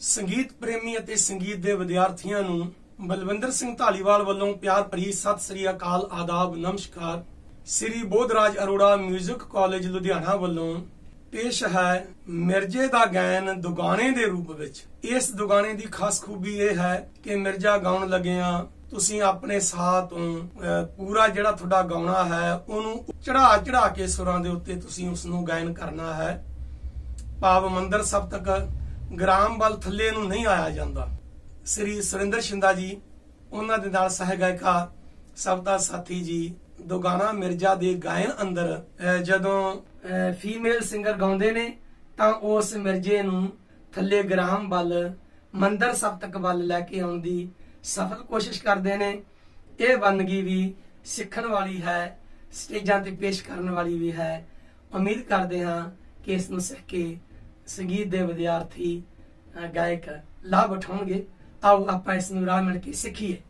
संगीत प्रेमी ਅਤੇ संगीत ਦੇ ਵਿਦਿਆਰਥੀਆਂ ਨੂੰ ਬਲਵਿੰਦਰ ਸਿੰਘ ਢਾਲੀਵਾਲ ਵੱਲੋਂ ਪਿਆਰ ਭਰੀ ਸਤਿ ਸ੍ਰੀ ਅਕਾਲ ਆਦਾਬ ਨਮਸਕਾਰ। ਸ੍ਰੀ ਬੋਧਰਾਜ ਅਰੋੜਾ ਮਿਊਜ਼ਿਕ ਕਾਲਜ ਲੁਧਿਆਣਾ ਵੱਲੋਂ पेश है मिर्जे दा गैन दुगाने दे रूप विच। इस दुगाने दी खास खूबी यह है कि मिर्जा गाउन लगिया तुसी अपने साथ तो पूरा जिहड़ा तुहाडा गाउना है उहनूं चढ़ा चढ़ा के सुरां दे उत्ते तुसी उसनूं गायन करना है। भाव मंदिर सब तक ग्राम वाल थल्ले नूं नहीं आया जांदा। श्री सुरिंदर शिंदा जी उन्हां दे नाल सह गायका सबदा साथी जी दुगाना मिर्जा दे गायन अंदर जदों फीमेल सिंगर गाउंदे ने तां उस मिर्जे नूं थल्ले ग्राम वाल मंदिर सप्तक वाल लैके आउण दी सफल कोशिश करदे ने। यह बनगी भी सीखण वाली है, स्टेजां ते पेश करन वाली भी है। उम्मीद करदे हां कि इस नूं सीख के संगीत दे विद्यार्थी गायक लाभ उठाउणगे। आओ आपां इस नूं राह मिल के सीखीए।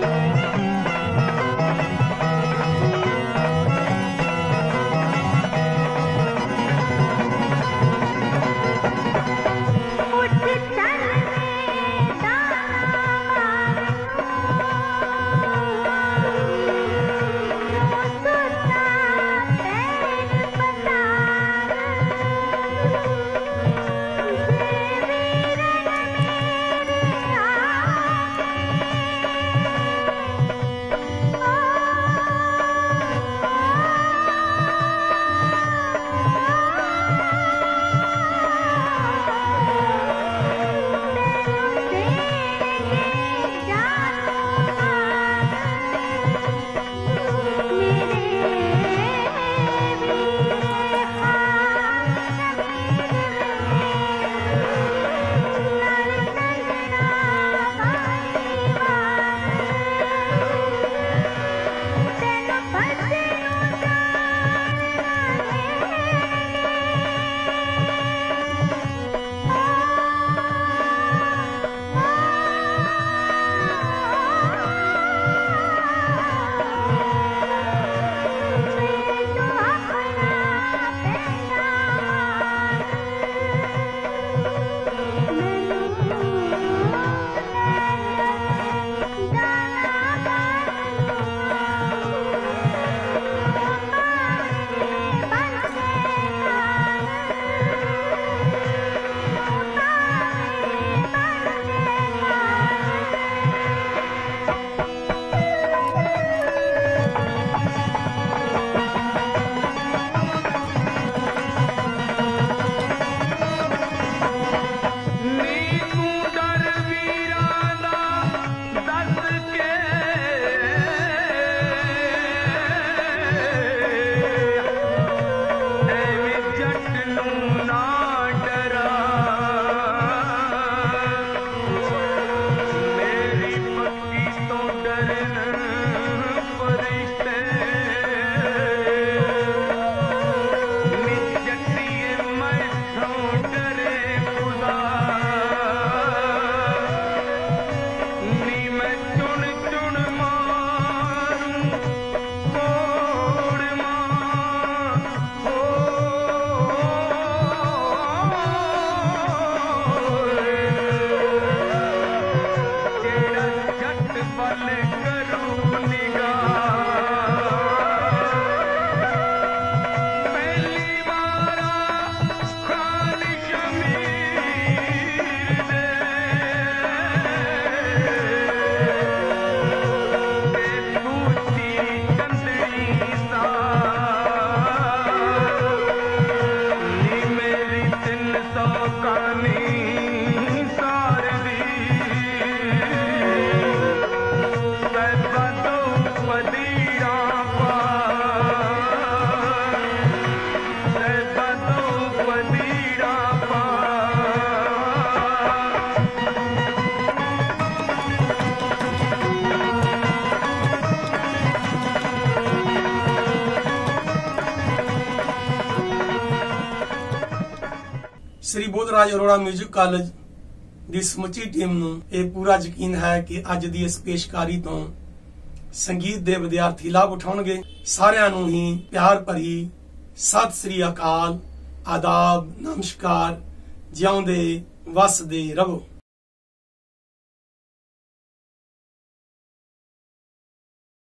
श्री बोधराज अरोड़ा म्यूजिक कॉलेज की समुची टीम नूं यह पूरा यकीन है कि अज की इस पेशकारी तो संगीत के विद्यार्थी लाभ उठाउणगे। सारिआं नूं ही प्यार भरी सत श्री अकाल आदाब नमस्कार। जिउंदे वसदे रहो।